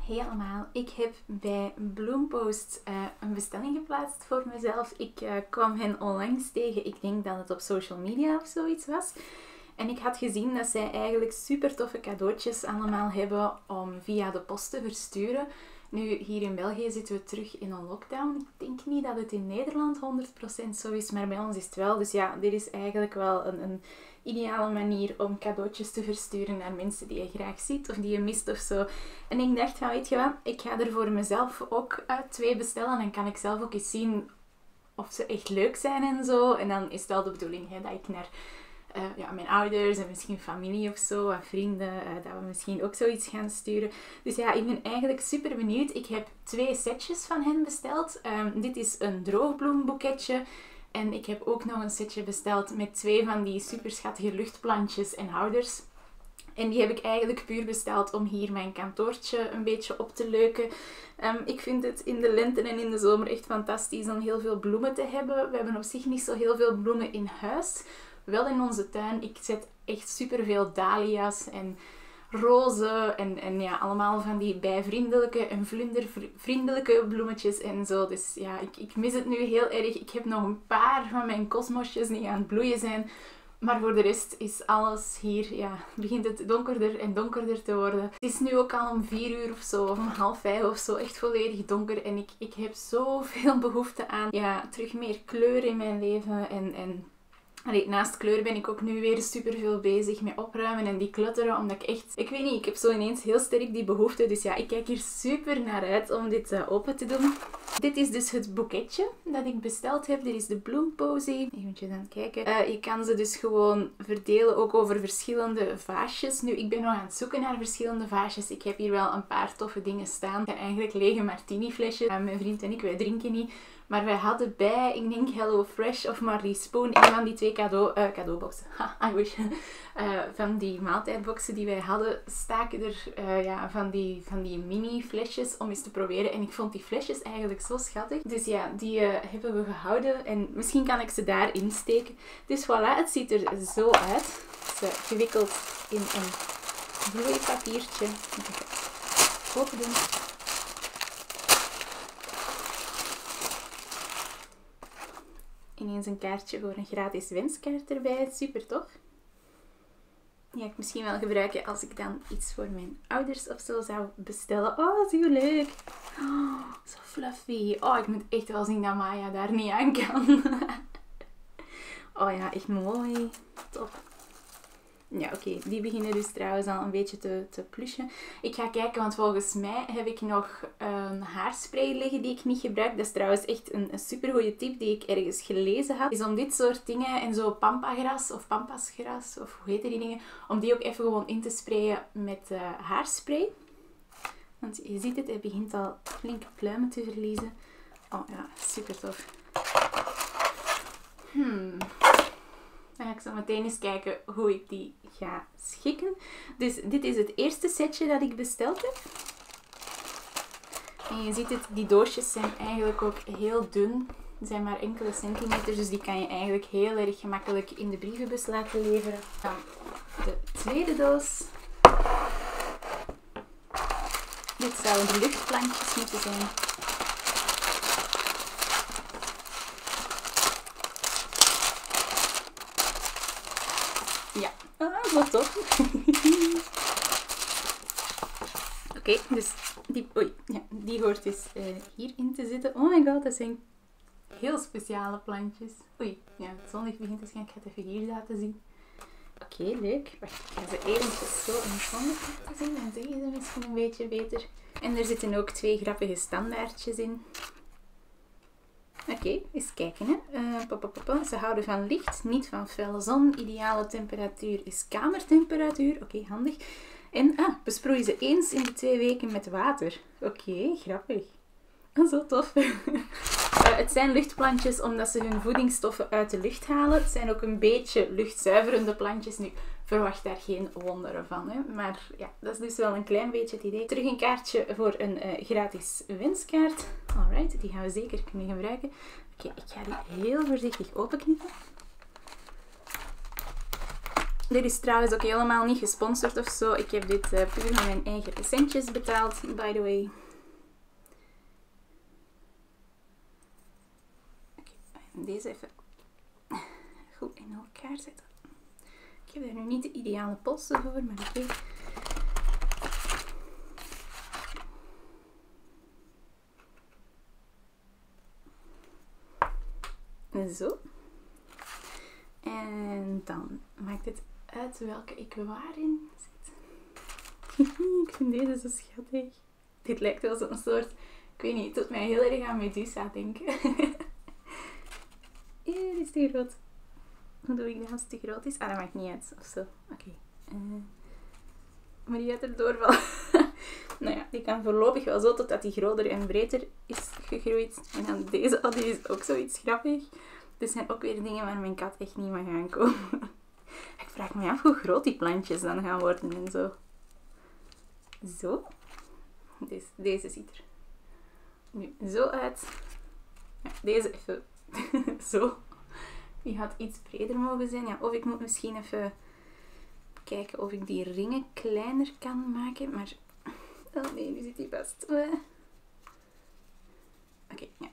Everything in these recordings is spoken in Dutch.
Hey allemaal, ik heb bij Bloompost een bestelling geplaatst voor mezelf. Ik kwam hen onlangs tegen, ik denk dat het op social media of zoiets was. En ik had gezien dat zij eigenlijk super toffe cadeautjes allemaal hebben om via de post te versturen. Nu, hier in België zitten we terug in een lockdown. Ik denk niet dat het in Nederland 100% zo is, maar bij ons is het wel. Dus ja, dit is eigenlijk wel een ideale manier om cadeautjes te versturen naar mensen die je graag ziet of die je mist of zo. En ik dacht van, weet je wat, ik ga er voor mezelf ook 2 bestellen. Dan kan ik zelf ook eens zien of ze echt leuk zijn en zo. En dan is het wel de bedoeling dat ik naar mijn ouders en misschien familie of zo, en vrienden, dat we misschien ook zoiets gaan sturen. Dus ja, ik ben eigenlijk super benieuwd. Ik heb 2 setjes van hen besteld. Dit is een droogbloemboeketje. En ik heb ook nog een setje besteld met 2 van die super schattige luchtplantjes en houders. En die heb ik eigenlijk puur besteld om hier mijn kantoortje een beetje op te leuken. Ik vind het in de lente en in de zomer echt fantastisch om heel veel bloemen te hebben. We hebben op zich niet zo heel veel bloemen in huis. Wel in onze tuin. Ik zet echt superveel dahlia's en rozen en ja, allemaal van die bijvriendelijke en vlindervriendelijke bloemetjes en zo. Dus ja, ik mis het nu heel erg. Ik heb nog een paar van mijn kosmosjes die aan het bloeien zijn. Maar voor de rest is alles hier, ja, begint het donkerder en donkerder te worden. Het is nu ook al om 4 uur of zo, of om 4:30 of zo, echt volledig donker. En ik heb zoveel behoefte aan, ja, terug meer kleur in mijn leven naast kleur ben ik ook nu weer super veel bezig met opruimen en die clutteren, omdat ik echt, ik weet niet, ik heb zo ineens heel sterk die behoefte. Dus ja, ik kijk hier super naar uit om dit open te doen. Dit is dus het boeketje dat ik besteld heb. Dit is de Bloomposy. Even aan het kijken. Je kan ze dus gewoon verdelen, ook over verschillende vaasjes. Nu, ik ben nog aan het zoeken naar verschillende vaasjes. Ik heb hier wel een paar toffe dingen staan. Het zijn eigenlijk lege martini flesjes. Mijn vriend en ik, wij drinken niet. Maar wij hadden bij, ik denk Hello Fresh of Marley Spoon, een van die 2 cadeauboxen. I wish. Van die maaltijdboxen die wij hadden, staken er van die mini flesjes om eens te proberen. En ik vond die flesjes eigenlijk zo schattig. Dus ja, die hebben we gehouden. En misschien kan ik ze daarin steken. Dus voilà, het ziet er zo uit. Ze gewikkeld in een vloeipapiertje. Even open doen. Ineens een kaartje voor een gratis wenskaart erbij. Super tof. Die ga ik misschien wel gebruiken als ik dan iets voor mijn ouders of zo zou bestellen. Oh, zo leuk. Oh, zo fluffy. Oh, ik moet echt wel zien dat Maya daar niet aan kan. Oh ja, echt mooi. Top. Ja, oké. Die beginnen dus trouwens al een beetje te plushen. Ik ga kijken, want volgens mij heb ik nog een haarspray liggen die ik niet gebruik. Dat is trouwens echt een supergoeie tip die ik ergens gelezen had. Is om dit soort dingen en zo pampagras of pampasgras, of hoe heet die dingen, om die ook even gewoon in te sprayen met haarspray. Want je ziet het, hij begint al flinke pluimen te verliezen. Oh ja, super tof. Dan ga ik zo meteen eens kijken hoe ik die ga schikken. Dus dit is het eerste setje dat ik besteld heb. En je ziet het, die doosjes zijn eigenlijk ook heel dun. Het zijn maar enkele centimeters, dus die kan je eigenlijk heel erg gemakkelijk in de brievenbus laten leveren. Dan de tweede doos. Dit zouden de luchtplantjes moeten zijn. Ja, wat tof. Oké, dus die hoort dus hierin te zitten. Oh my god, dat zijn heel speciale plantjes. Oei, ja, het zonlicht begint te schijnen. Ik ga het even hier laten zien. Oké, leuk. Wacht, ik ga ze eventjes zo in het zonlicht laten zien. Dan zie je ze misschien een beetje beter. En er zitten ook 2 grappige standaardjes in. Oké, eens kijken. Hè. Ze houden van licht, niet van felle zon. Ideale temperatuur is kamertemperatuur. Oké, handig. En besproei ze eens in de 2 weken met water. Oké, grappig. Zo tof. Het zijn luchtplantjes omdat ze hun voedingsstoffen uit de lucht halen. Het zijn ook een beetje luchtzuiverende plantjes. Nu, verwacht daar geen wonderen van. Hè? Maar ja, dat is dus wel een klein beetje het idee. Terug een kaartje voor een gratis wenskaart. Alright, die gaan we zeker kunnen gebruiken. Oké, ik ga die heel voorzichtig openknippen. Dit is trouwens ook helemaal niet gesponsord of zo. Ik heb dit puur met mijn eigen centjes betaald, by the way. Oké, deze even goed in elkaar zetten. Ik heb er nu niet de ideale polsen voor, maar oké. Zo. En dan maakt het uit welke ik waarin zit. Ik vind deze zo schattig. Dit lijkt wel zo'n soort, ik weet niet, het doet mij heel erg aan Medusa denken. Dit is te groot. Hoe doe ik dat als het te groot is? Ah, dat maakt niet uit. Of zo. Oké. Maar die gaat er doorvallen. Nou ja, die kan voorlopig wel zo totdat die groter en breder is gegroeid. En dan deze, oh, die is ook zoiets grappig. Dit zijn ook weer dingen waar mijn kat echt niet mag aankomen. Ik vraag me af hoe groot die plantjes dan gaan worden en zo. Zo. Deze ziet er nu zo uit. Ja, deze even zo. Die had iets breder mogen zijn. Ja, of ik moet misschien even kijken of ik die ringen kleiner kan maken. Maar... oh nee, nu zit die vast. Oké, ja.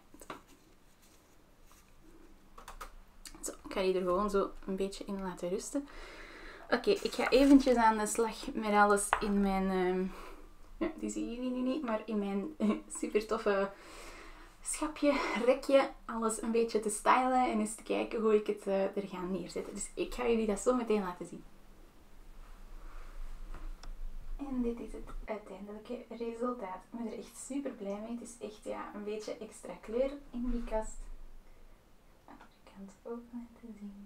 Zo, ik ga die er gewoon zo een beetje in laten rusten. Oké, ik ga eventjes aan de slag met alles in mijn... ja, die zie je nu niet, maar in mijn super toffe schapje, rekje, alles een beetje te stylen en eens te kijken hoe ik het er ga neerzetten. Dus ik ga jullie dat zo meteen laten zien. En dit is het uiteindelijke resultaat. Ik ben er echt super blij mee. Het is echt ja, een beetje extra kleur in die kast. Andere kant ook laten zien.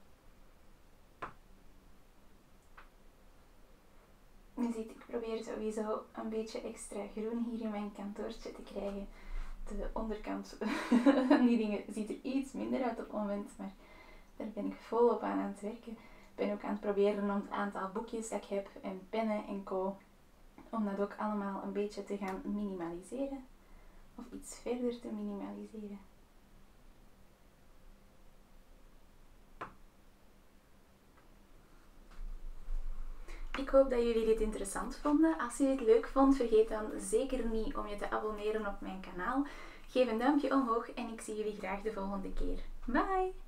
Je ziet, ik probeer sowieso een beetje extra groen hier in mijn kantoortje te krijgen. De onderkant van die dingen ziet er iets minder uit op het moment, maar daar ben ik volop aan het werken. Ik ben ook aan het proberen om het aantal boekjes dat ik heb en pennen en co, om dat ook allemaal een beetje te gaan minimaliseren. Of iets verder te minimaliseren. Ik hoop dat jullie dit interessant vonden. Als je dit leuk vond, vergeet dan zeker niet om je te abonneren op mijn kanaal. Geef een duimpje omhoog en ik zie jullie graag de volgende keer. Bye!